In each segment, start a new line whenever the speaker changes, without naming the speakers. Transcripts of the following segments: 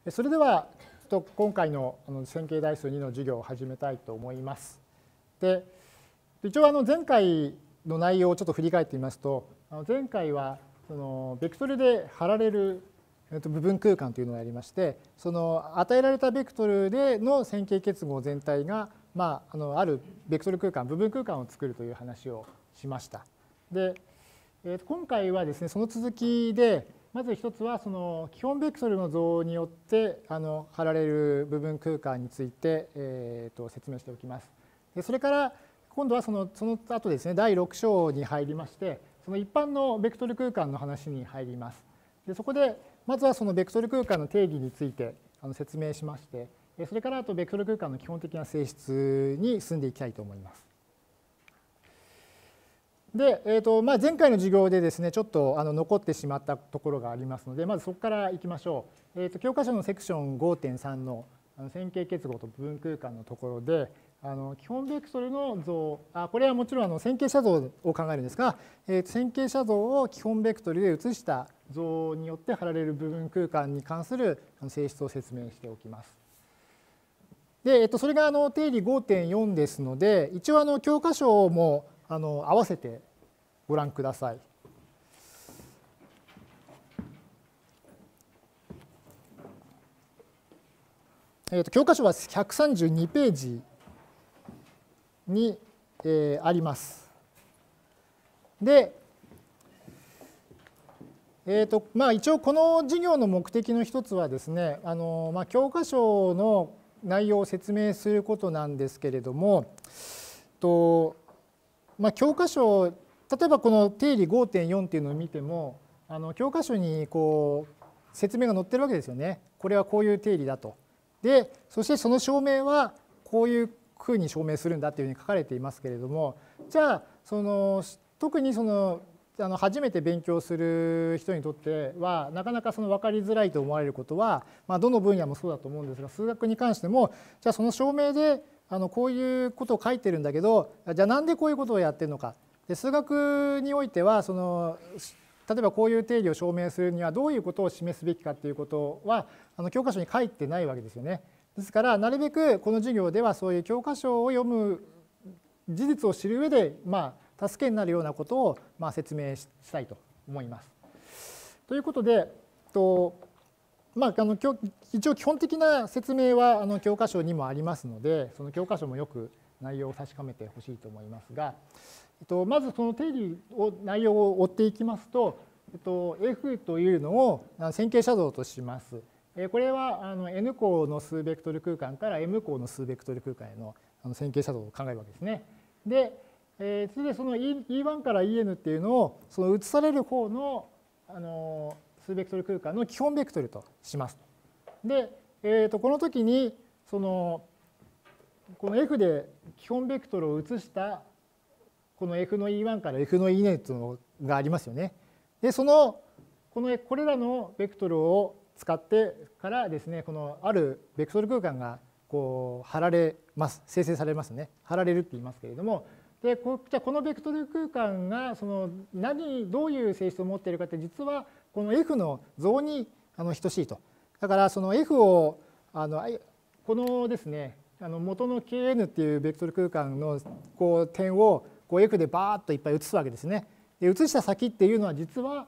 それでは今回の線形代数2の授業を始めたいと思います。で、一応前回の内容をちょっと振り返ってみますと、前回はそのベクトルで貼られる部分空間というのをやりまして、その与えられたベクトルでの線形結合全体が、あるベクトル空間、部分空間を作るという話をしました。で、今回はですね、その続きで、まず一つはその基本ベクトルの像によって貼られる部分空間について、説明しておきます。でそれから今度はその後ですね、第6章に入りまして、その一般のベクトル空間の話に入ります。でそこでまずはそのベクトル空間の定義について説明しまして、それからあとベクトル空間の基本的な性質に進んでいきたいと思います。で、前回の授業でですね、ちょっと残ってしまったところがありますので、まずそこからいきましょう。教科書のセクション 5.3 の線形結合と部分空間のところで、基本ベクトルの像、これはもちろん線形写像を考えるんですが、線形写像を基本ベクトルで写した像によって貼られる部分空間に関する性質を説明しておきます。で、それが定理 5.4 ですので、一応教科書も合わせてご覧ください。教科書は132ページに、あります。で、一応この授業の目的の一つはですね、教科書の内容を説明することなんですけれども、教科書、例えばこの定理 5.4 っていうのを見ても、教科書にこう説明が載ってるわけですよね。これはこういう定理だと。で、そしてその証明はこういうふうに証明するんだっていうふうに書かれていますけれども、じゃあ特に初めて勉強する人にとってはなかなか分かりづらいと思われることは、どの分野もそうだと思うんですが、数学に関してもじゃあその証明でこういうことを書いてるんだけど、じゃあなんでこういうことをやってるのか。で数学においては例えばこういう定理を証明するにはどういうことを示すべきかっていうことは教科書に書いてないわけですよね。ですからなるべくこの授業ではそういう教科書を読む事実を知る上で助けになるようなことを説明したいと思います。ということで一応基本的な説明は教科書にもありますので、その教科書もよく内容を確かめてほしいと思いますが、まずその定理内容を追っていきますと、F というのを線形写像とします。これはN 項の数ベクトル空間から M 項の数ベクトル空間への線形写像を考えるわけですね。で、次でその E1 から EN っていうのをその移される方の数ベクトル空間の基本ベクトルとします。で、この時にこの F で基本ベクトルを移したこの F の E1 から F の EN というのがありますよね。で、これらのベクトルを使ってからですね、このあるベクトル空間がこう貼られます。生成されますね。貼られるって言いますけれども、でじゃあこのベクトル空間がどういう性質を持っているかって、実はこの F の像に等しいと。だからその F をこのですね、元の Kn っていうベクトル空間の点をF でバーッといっぱい移すわけですね。で移した先っていうのは実は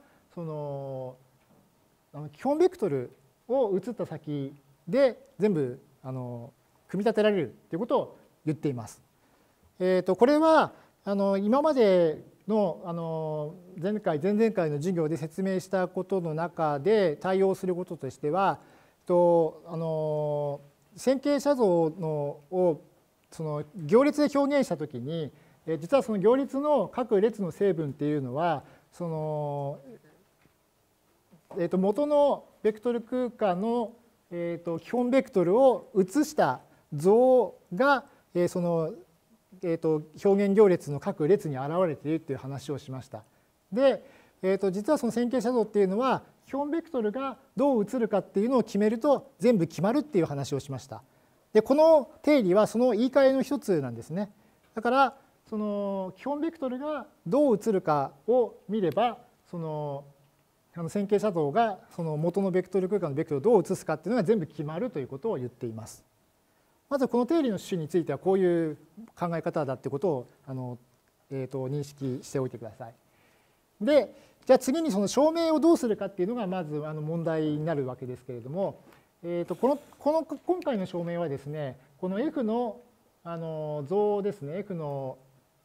基本ベクトルを移った先で全部組み立てられるということを言っています。これは今までの前回前々回の授業で説明したことの中で対応することとしては、線形写像を行列で表現したときに、実はその行列の各列の成分っていうのは元のベクトル空間の基本ベクトルを移した像が表現行列の各列に現れているという話をしました。で、実はその線形写像っていうのは基本ベクトルがどう移るかっていうのを決めると全部決まるっていう話をしました。で、この定理はその言い換えの一つなんですね。だから基本ベクトルがどう移るかを見れば線形写像がその元のベクトル空間のベクトルをどう移すかっていうのが全部決まるということを言っています。まずこの定理の趣旨についてはこういう考え方だってことを認識しておいてください。で、じゃあ次にその証明をどうするかっていうのがまず問題になるわけですけれども、今回の証明はですね、この F の像ですね、F の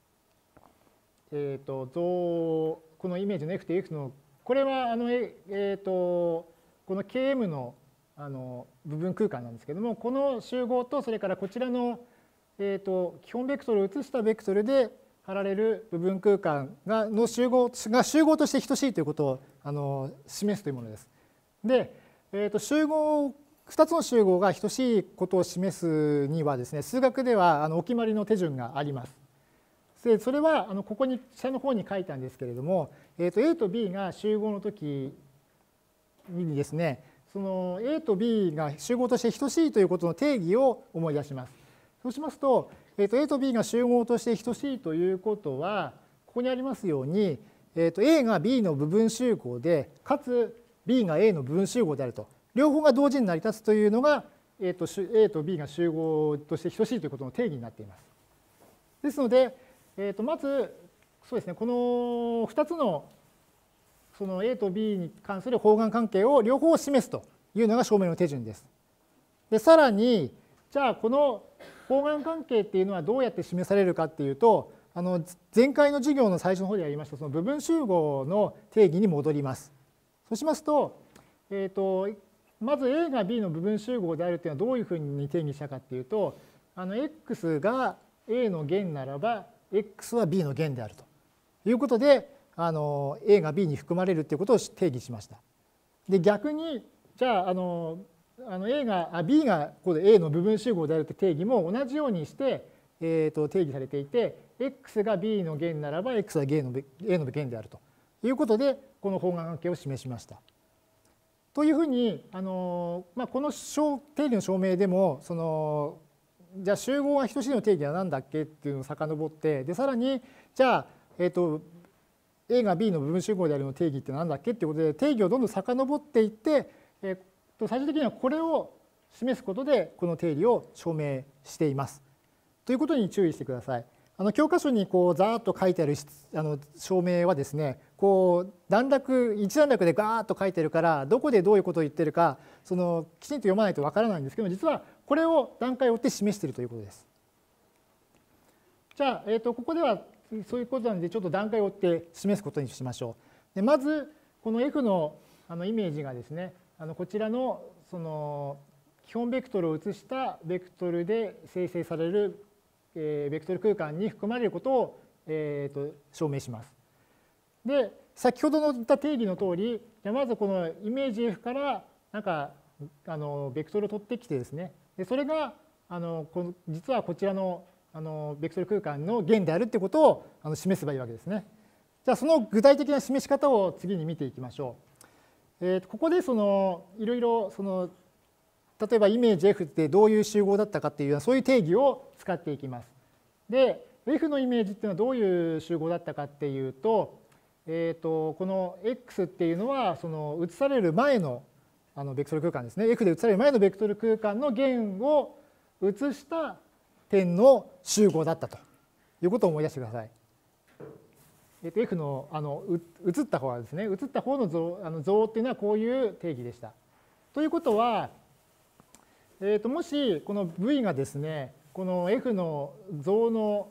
像、このイメージの F と F の、これはこの Km の部分空間なんですけども、この集合とそれからこちらの基本ベクトルを移したベクトルで貼られる部分空間の集合として等しいということを示すというものです。で、2つの集合が等しいことを示すにはですね、数学ではお決まりの手順があります。でそれはここに下の方に書いたんですけれども、A と B が集合の時にですね、その A と B が集合として等しいということの定義を思い出します。そうしますと、A と B が集合として等しいということは、ここにありますように、A が B の部分集合で、かつ B が A の部分集合であると。両方が同時に成り立つというのが、A と B が集合として等しいということの定義になっています。ですので、まず、そうですね、この2つのその A と B に関する包含関係を両方示すというのが証明の手順です。で、さらに、じゃあこの包含関係っていうのはどうやって示されるかっていうと、前回の授業の最初の方でやりましたその部分集合の定義に戻ります。そうしますと、まず A が B の部分集合であるっていうのはどういうふうに定義したかっていうと、X が A の弦ならば X は B の弦であるということで、A が B に含まれるということを定義しました。で、逆に、じゃあ、B がここで A の部分集合であるという定義も同じようにして、定義されていて、X が B の弦ならば X は A の弦であるということで、この包含関係を示しました。というふうに、この定理の証明でも、じゃあ集合が等しいの定義は何だっけっていうのを遡って、で、さらに、じゃあ、A が B の部分集合であるの定義って何だっけっていうことで、定義をどんどん遡っていって、最終的にはこれを示すことで、この定理を証明しています。ということに注意してください。教科書にこうざーっと書いてある証明はですね、こう一段落でガーッと書いてるから、どこでどういうことを言ってるか、きちんと読まないとわからないんですけど、実はこれを段階を追って示しているということです。じゃあ、ここではそういうことなので、ちょっと段階を追って示すことにしましょう。でまず、この F のイメージがですね、こちらの基本ベクトルを移したベクトルで生成されるベクトル空間に含まれることを証明します。で、先ほどの言った定義の通り、じゃまずこのイメージ F からなんかベクトルを取ってきてですね、でそれが実はこちらのベクトル空間の弦であるということを示せばいいわけですね。じゃあその具体的な示し方を次に見ていきましょう。ここでいろいろ例えばイメージ F ってどういう集合だったかっていうようなそういう定義を使っていきます。で F のイメージっていうのはどういう集合だったかっていうと、この X っていうのは移される前のベクトル空間ですね。F で移される前のベクトル空間の弦を移した点の集合だったということを思い出してください。F の移った方はですね、移った方の像っていうのはこういう定義でした。ということは、もしこの V がですね、この F の像の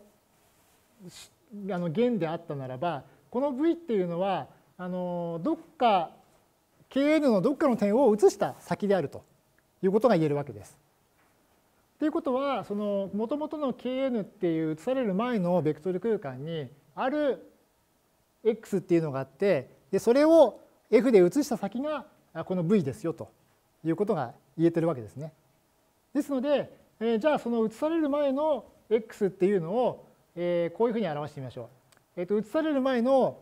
弦であったならば、この V っていうのはどっか Kn のどっかの点を移した先であるということが言えるわけです。ということは、もともとの Kn っていう移される前のベクトル空間にある X っていうのがあって、でそれを F で移した先がこの V ですよということが言えてるわけですね。ですので、じゃあその移される前の X っていうのを、こういうふうに表してみましょう。移される前の、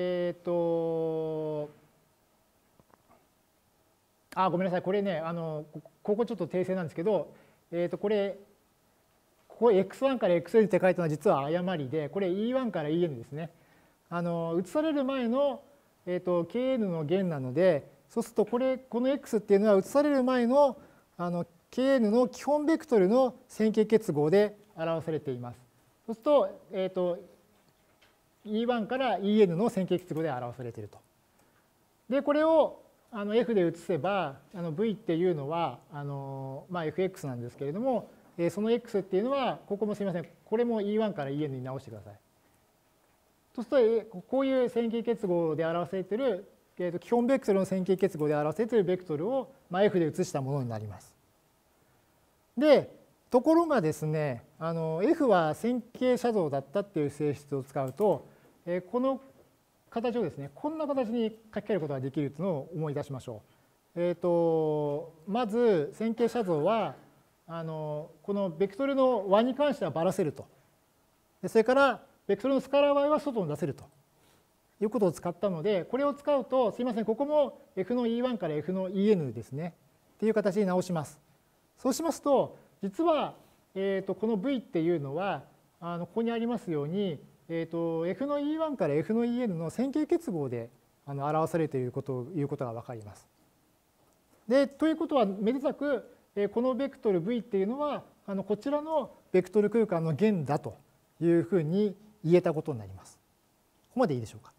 ごめんなさい、これね、ここちょっと訂正なんですけど、ここ X1 から XN って書いたのは実は誤りで、これ E1 から EN ですね。移される前の Kn の弦なので、そうするとこの x っていうのは移される前のKn の基本ベクトルの線形結合で表されています。そうすると、E1 から En の線形結合で表されていると。で、これをF で移せば、V っていうのはFx なんですけれども、その x っていうのは、ここもすみません、これも E1 から En に直してください。そうすると、こういう線形結合で表されている、基本ベクトルの線形結合で表されているベクトルを F で移したものになります。で、ところがですね、F は線形写像だったっていう性質を使うと、この形をですね、こんな形に書き換えることができるというのを思い出しましょう。まず線形写像はこのベクトルの和に関してはばらせると。それからベクトルのスカラー y は外に出せるということを使ったので、これを使うと、すいません、ここも F の E1 から F の En ですねっていう形に直します。そうしますと、実はこの V っていうのはここにありますようにF の E1 から F の En の線形結合で表されているということが分かります。で、ということは、めでたくこのベクトル V っていうのはこちらのベクトル空間の弦だというふうに言えたことになります。ここまでいいでしょうか。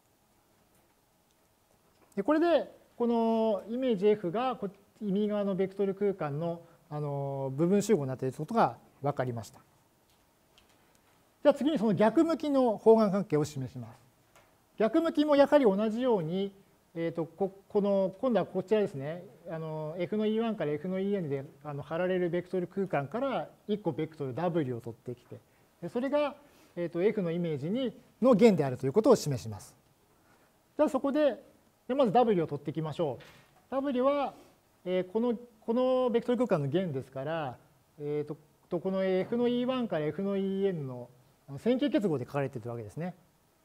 で、これでこのイメージ F が右側のベクトル空間の部分集合になっていることが分かりました。じゃあ次にその逆向きの方眼関係を示します。逆向きもやはり同じように、今度はこちらですね、F の E1 から F の En で貼られるベクトル空間から1個ベクトル W を取ってきて、それがF のイメージの弦であるということを示します。じゃあそこで、まず W を取っていきましょう。W はこのベクトル空間の弦ですから、この F の E1 から F の En の線形結合で書かれているわけですね。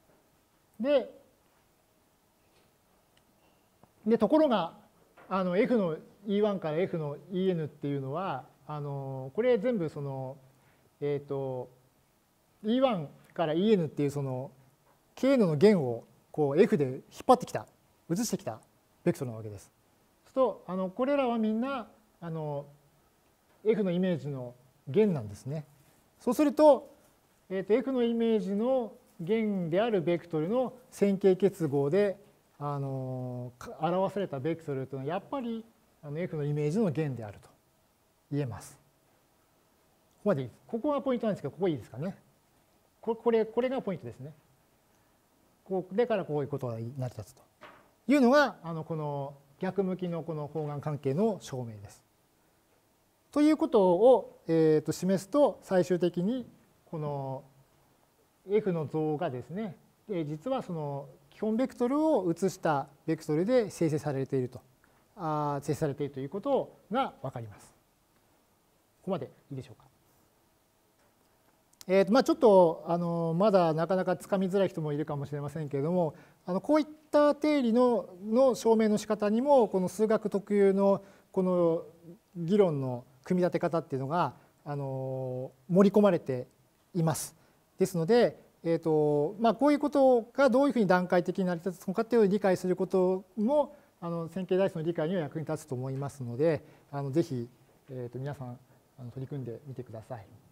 で、ところがF の E1 から F の En っていうのはこれ全部そのE1 から En っていうその Kn の弦をこう F で引っ張ってきた、移してきたベクトルなわけです。そうするとこれらはみんなF のイメージの弦なんですね。そうするとF のイメージの弦であるベクトルの線形結合で表されたベクトルというのはやっぱりF のイメージの弦であると言えます。ここまでいいです。ここがポイントなんですけど、ここいいですかね。これがポイントですね。だからこういうことが成り立つというのがこの逆向きのこの方眼関係の証明です。ということを示すと、最終的にこの F の像がですね、実はその基本ベクトルを移したベクトルで生成されているということが分かります。ここまでいいでしょうか。ちょっとまだなかなかつかみづらい人もいるかもしれませんけれども、こういった定理の証明の仕方にもこの数学特有のこの議論の組み立て方っていうのが盛り込まれています。ですので、こういうことがどういうふうに段階的に成り立つのかっていうのを理解することも線形代数の理解には役に立つと思いますので、ぜひ皆さん取り組んでみてください。